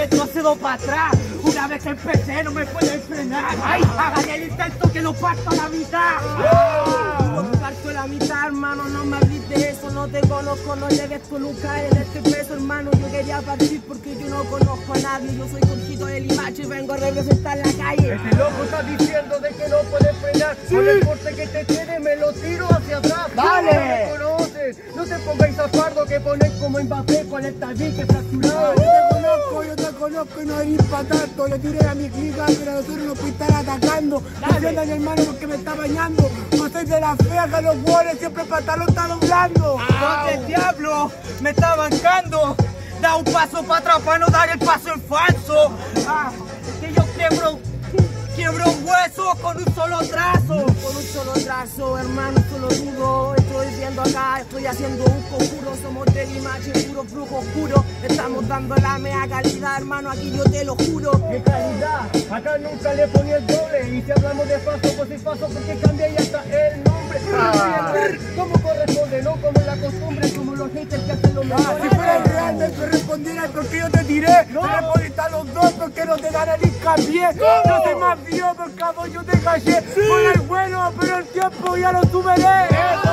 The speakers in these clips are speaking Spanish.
retrocedo para atrás. Una vez que empecé no me pueden frenar. ¡Ay! Hagan el intento que lo parto a la mitad. Lo parto a la mitad, hermano, no me hables de eso. No te conozco, no llegues tú nunca en este peso, hermano. Yo quería partir porque yo no conozco a nadie. Yo soy Jorgito de Limache y vengo a representar la calle. Este loco está diciendo de que no puedes frenar. Sí. Con el porte que te tiene me lo tiro hacia atrás. Dale. No me conoces. No te pongáis a fardo que pones como Mbappé con el tabique fracturado. Yo te conozco y no eres para tanto. Le tiré a mi clica, pero nosotros no puede estar atacando. Diciendo a mi hermano porque me está bañando. No soy de la fea que los goles siempre el pantalón está doblando. ¿Dónde diablo me está bancando? Da un paso para atrás para no dar el paso en falso. Que yo quiebro un hueso con un solo trazo. Con un solo trazo, hermano, solo dudo. Estoy viendo acá, estoy haciendo un conjuro. Somos de Limache, puro brujo oscuro. Estamos dando la mea calidad, hermano, aquí yo te lo juro. ¡Qué calidad! Acá nunca le ponía el doble. Y si hablamos de paso, pues es paso porque cambia y hasta el nombre. Como corresponde, no como la costumbre, como los haters que hacen lo mejor. Si fuera real me correspondiera porque yo te tiré. No me respondiste a los dos porque no te dan el hincapié. No te más vio porque a vos yo te callé. Con el bueno, pero el tiempo ya lo superé.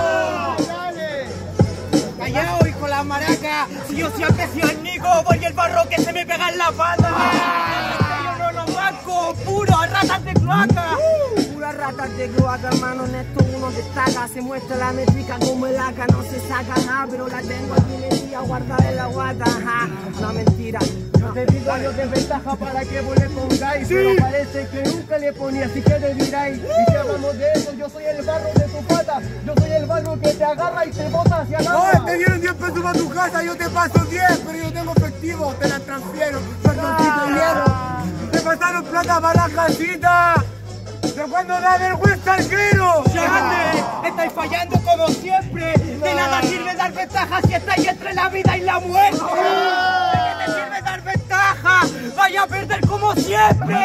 Callao, hijo de la maraca. Si yo siempre he sido el Nico, voy el barro que se me pega en la pata. Yo no lo banco, puro ratas de cloaca. Puras ratas de cloaca, hermano, en esto uno destaca. Se muestra la métrica como el AK, no se saca nada, pero la tengo aquí metida guardada en la guata. Ajá, no mentira. Yo te digo años de ventaja para que vos le pongáis. Pero parece que nunca le ponía, así que le diráis. Y si hablamos de eso, yo soy el barro de tu pata. Yo soy el barro que te agarra y te bota hacia el agua. Te dieron 10 pesos para tu casa, yo te paso 10, pero yo tengo efectivo, te la transfiero. Perdoncito hierro. Te pasaron plata para la casita. ¿De cuándo da vergüenza el grilo? ¡Chate! Estáis fallando como siempre. De nada sirve dar ventaja si estáis entre la vida y la muerte. ¿De qué te sirve dar ventaja? Vaya a perder como siempre.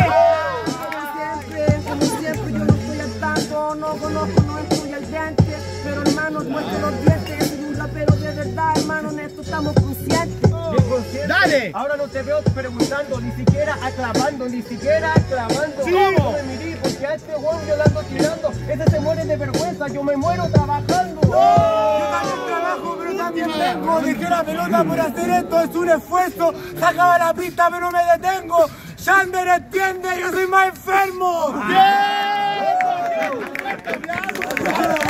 Como siempre, yo no estoy al tanto, no conozco, no estoy al diente. Pero hermano, muestro los dientes, soy un rapero de verdad, hermano, en esto estamos conscientes. ¡Dale! Ahora no te veo preguntando, ni siquiera aclamando, ni siquiera aclamando. Sí. No me mirí, porque a este huevo yo lo ando tirando. Ese se muere de vergüenza, yo me muero trabajando. Yo también trabajo, pero también vengo. Dejé la pelota por hacer esto, es un esfuerzo. Sacaba la pista, pero no me detengo. Yander entiende, yo soy más enfermo. ¡Bien!